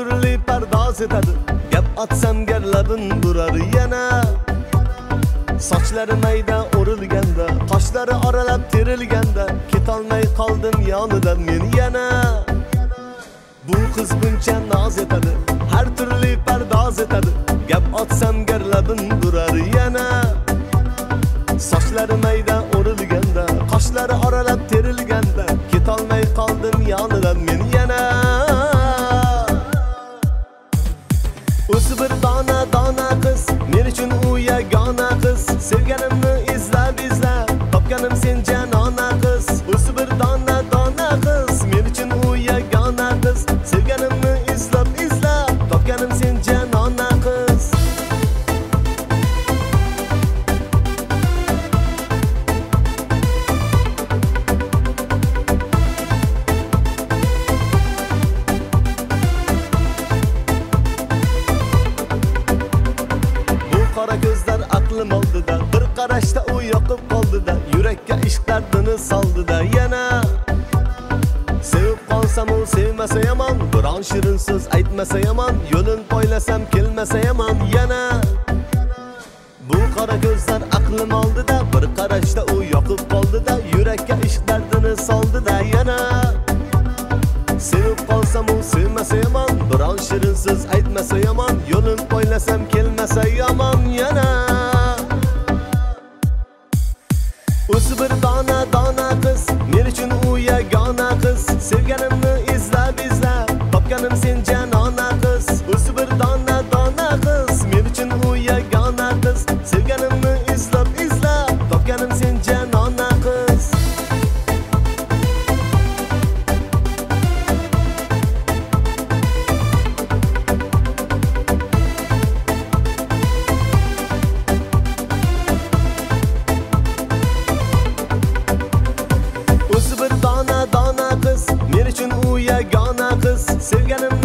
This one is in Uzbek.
turli pardoz etadi. Gap atsam garlabin burar yana. Sochlari mayda o'rilganda, qoshlari oralab terilganda, ketolmay qoldim yonidan men yana. Bu qiz buncha noz etadi, har turli pardoz etadi. Gap atsam garlabin burar yana. Sochlari mayda o'rilganda, qoshlari oralab terilganda, ketolmay qoldim yonidan men yana. O'zi bir dona qiz, men uchun u yagona qiz. Sevganimni izlab, topganim sen janona qiz. O'zi bir dona qiz, men uchun u yagona qiz. Sevganimni izlab, topganim sen janona qiz. Qora ko'zlar aqlim oldida, bir qarashda u yoqib qoldida, yurakka ishq dardini soldida yana. Sevib qolsam u sevmasa yomon, biron shirin so'z aytmasa yomon, yo'lin poylasam kelmasa yomon yana. Bu qora ko'zlar aqlim oldida, bir qarashda u yoqib qoldida, yurakka ishq dardini soldida yana. Sevib qolsam u sevmasa yomon, biron shirin so'z aytmasa yomon, yo'lin poylasam kelmasa yomon yana. O'zi bir dona qiz, men uchun u yagona qiz. Sevganimni izlab, topganim sen janona qiz. O'zi bir dona qiz, men uchun u yagona qiz. Sevganimni izlab, topganim sen janona qiz. O'zi bir dona qiz, men uchun u yagona qiz. Sevganim